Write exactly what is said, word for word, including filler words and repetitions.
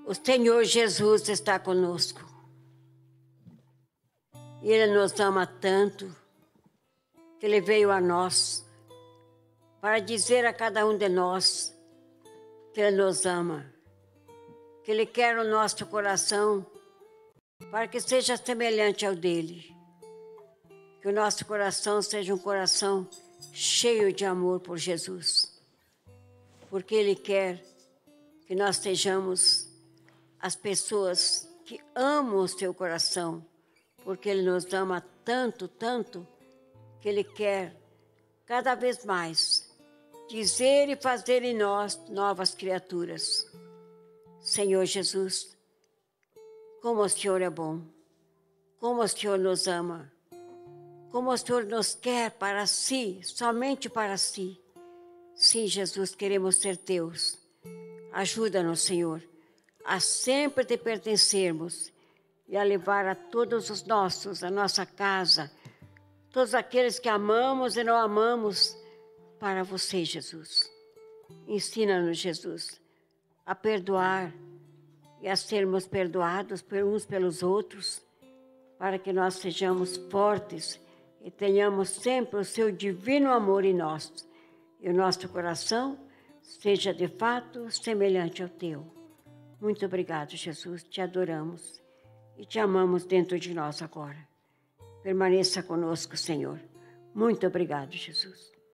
O Senhor Jesus está conosco. Ele nos ama tanto que Ele veio a nós para dizer a cada um de nós que Ele nos ama, que Ele quer o nosso coração para que seja semelhante ao dele. Que o nosso coração seja um coração cheio de amor por Jesus, porque Ele quer que nós sejamos as pessoas que amam o seu coração, porque Ele nos ama tanto, tanto, que Ele quer cada vez mais dizer e fazer em nós novas criaturas. Senhor Jesus, como o Senhor é bom, como o Senhor nos ama, como o Senhor nos quer para si, somente para si. Sim, Jesus, queremos ser teus. Ajuda-nos, Senhor, a sempre te pertencermos e a levar a todos os nossos, a nossa casa, todos aqueles que amamos e não amamos, para você, Jesus. Ensina-nos, Jesus, a perdoar e a sermos perdoados por uns pelos outros, para que nós sejamos fortes e tenhamos sempre o seu divino amor em nós, e o nosso coração seja de fato semelhante ao teu. Muito obrigado, Jesus, te adoramos e te amamos dentro de nós agora. Permaneça conosco, Senhor. Muito obrigado, Jesus.